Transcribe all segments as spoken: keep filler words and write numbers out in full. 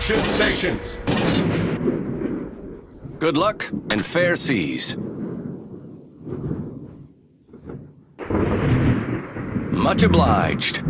extraction stations. Good luck and fair seas. Much obliged.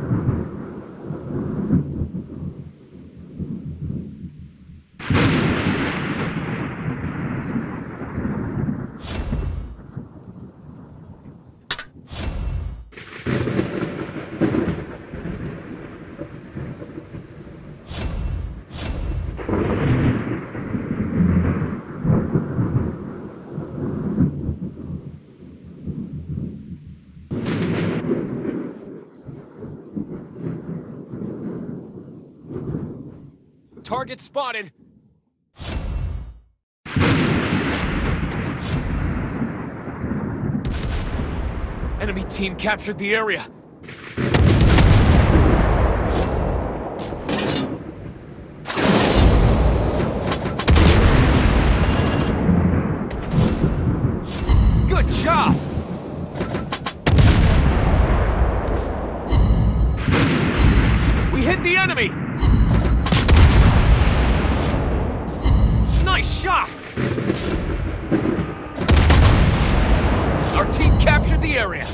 Target spotted! Enemy team captured the area! Good job! We hit the enemy! Nice shot! Our team captured the area.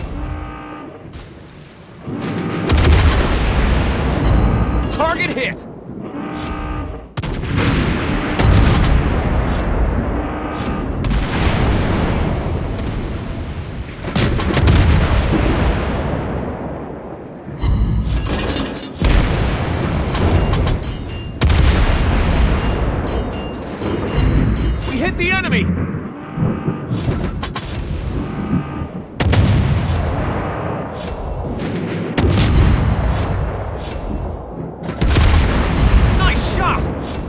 Target hit! We hit the enemy! Nice shot!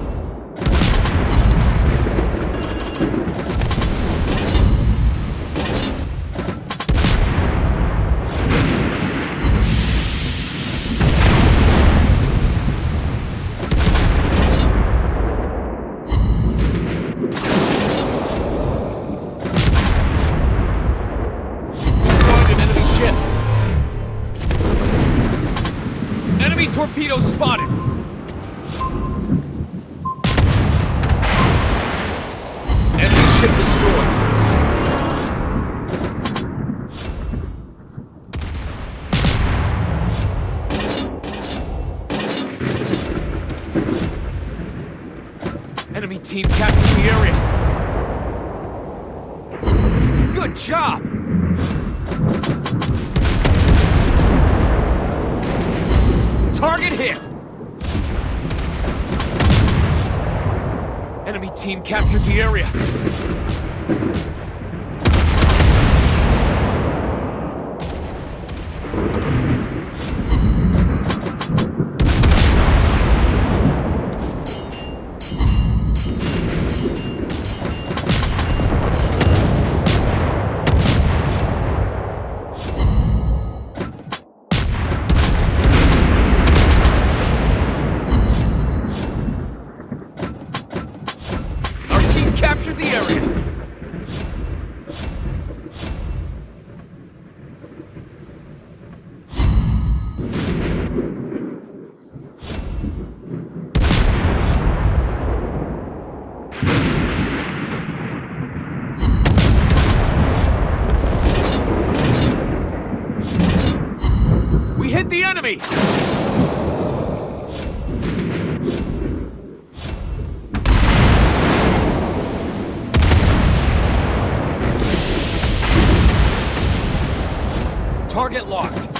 Enemy torpedo spotted! Enemy ship destroyed! Enemy team captured the area! Good job! Target hit! Enemy team captured the area. Captured the area. We hit the enemy. Target locked.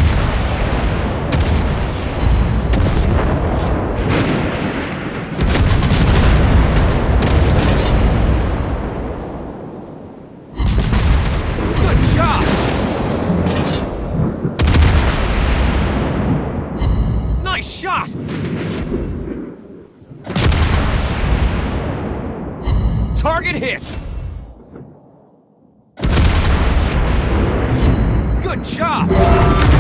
Good job. Nice shot. Target hit. Good job!